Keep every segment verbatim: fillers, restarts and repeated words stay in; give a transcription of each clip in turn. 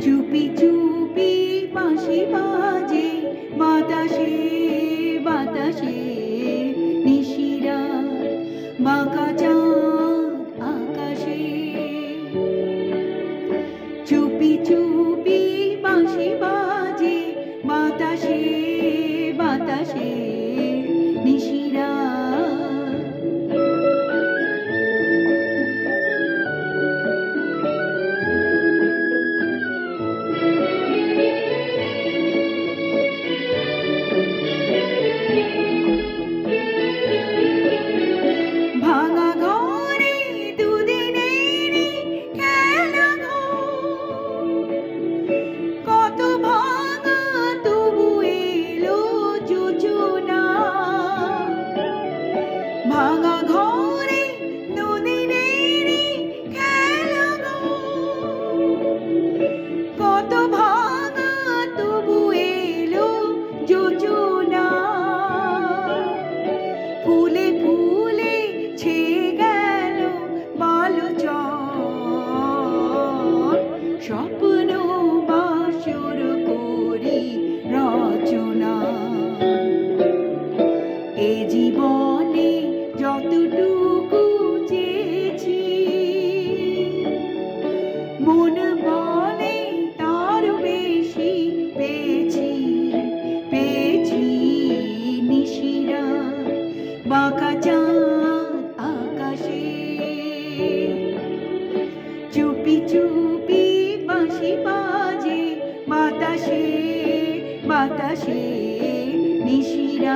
চুপি চুপি বাঁশি বাজে বাতাসে বাতাসে নিশিরা বাঁকা চাঁদ আকাশে। চুপি চুপি বাঁশি বাজে বাতাসে বাতাসে নিশিরা। ভাঙা ঘরে দুদিনেরই খেলা গো, কত ভাঙা তবু এলো যোজনা। ভাঙা ঘরে দুদিনেরই খেলা গো, কত ভাঙা তবু এলো যোজনা। ফুলে ফুলে ছেয়ে গেল বালুচর, স্বপ্ন বাসর করি রচনা। এ জীবনে যতটুকু চেয়েছি, মন বলে তার বেশি পেয়েছি পেয়েছি নিশিরা বাঁকা চাঁদ আকাশে। চুপি চুপি বাঁশি বাজে বাতাসে বাতাসে নিশিরা।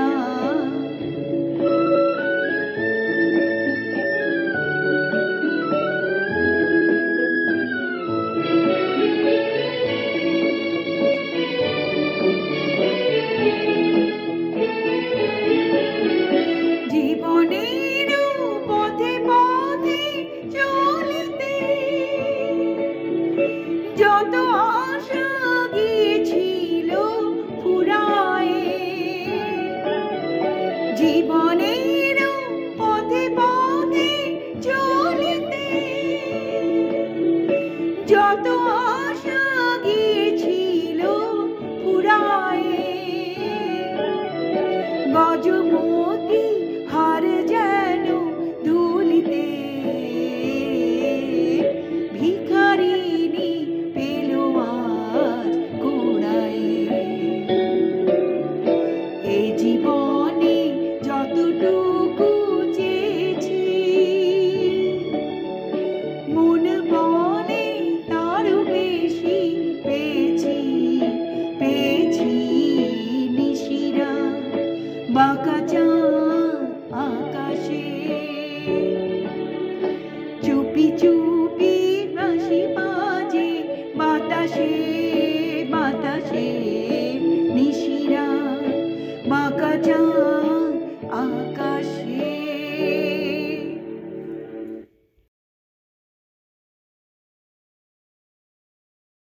জীবনের পথে পথে চলিতে যত আশা গিয়েছিল ফুরায়ে। জীবনের পথে পথে চলিতে যত আশা গিয়েছিল ফুরায়ে। গজমতি হার যেন ধুলিতে ভিখারিনী পেল আজ কুড়ায়ে। এ জীবনে যতটুকু চেয়েছি, মন বলে তার বেশি পেয়েছি পেয়েছি নিশিরা বাঁকা চাঁদ আকাশে। চুপি চুপি বাঁশি বাজে বাতাসে বাতাসে